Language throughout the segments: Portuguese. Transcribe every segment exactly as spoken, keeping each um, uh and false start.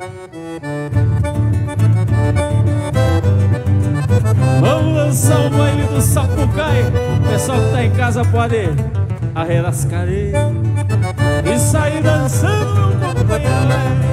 Vamos dançar o baile do Sapucaí. O pessoal que tá em casa pode arredar as cadeiras e sair dançando, companheiro.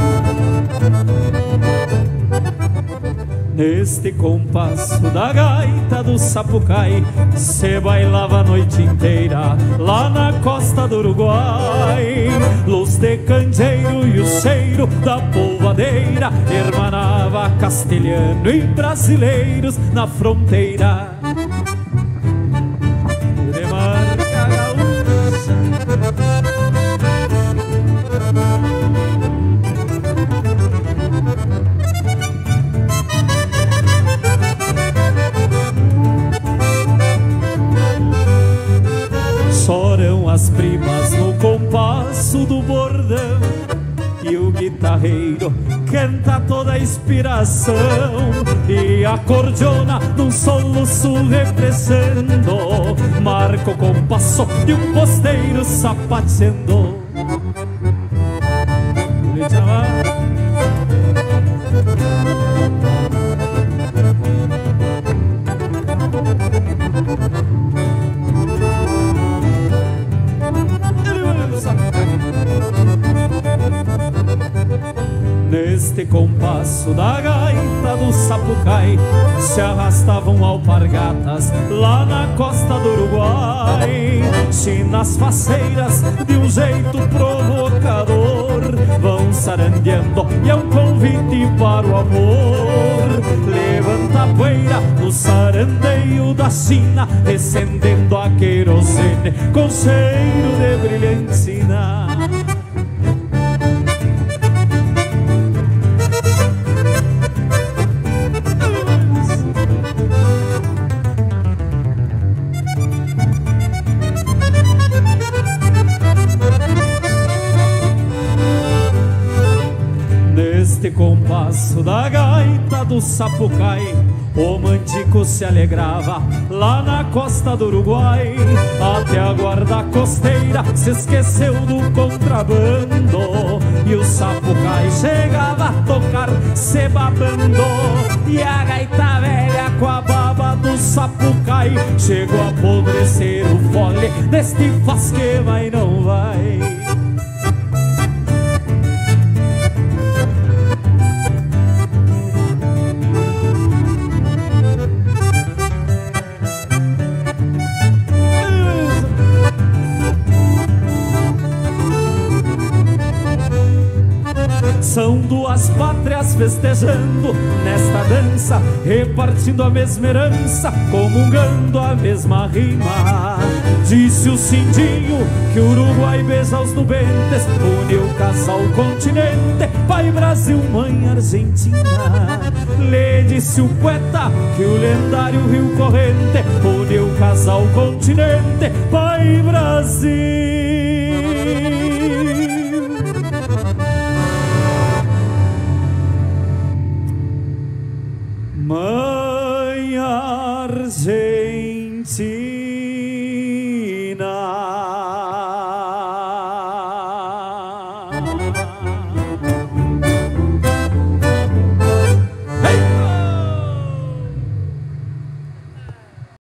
Neste compasso da gaita do Sapucaí, cê bailava a noite inteira lá na costa do Uruguai. Luz de candeeiro e o cheiro da polvadeira hermanava castelhano e brasileiros na fronteira. De marca gaúcha, choram as primas no compasso do bordão e o guitarreiro canta toda a inspiração e a cordiona num soluço represando marca o compasso de um posteiro sapateando. Neste compasso da gaita do Sapucaí se arrastavam alpargatas lá na costa do Uruguai. Chinas faceiras de um jeito provocador vão sarandeando e é um convite para o amor. Levanta a poeira no sarandeio da China, recendendo a querosene com cheiro de brilhantina. Neste compasso da gaita do Sapucaí, o mantico se alegrava lá na costa do Uruguai. Até a guarda costeira se esqueceu do contrabando e o Sapucaí chegava a tocar se babando. E a gaita velha com a baba do Sapucaí chegou a apodrecer o fole deste faz que vai não vai. São duas pátrias festejando nesta dança, repartindo a mesma herança, comungando a mesma rima. Disse o Cindinho que o Uruguai beija os nubentes, uniu o casal continente, pai Brasil, mãe Argentina. Lhe disse o poeta que o lendário Rio Corrente uniu o casal continente, pai Brasil.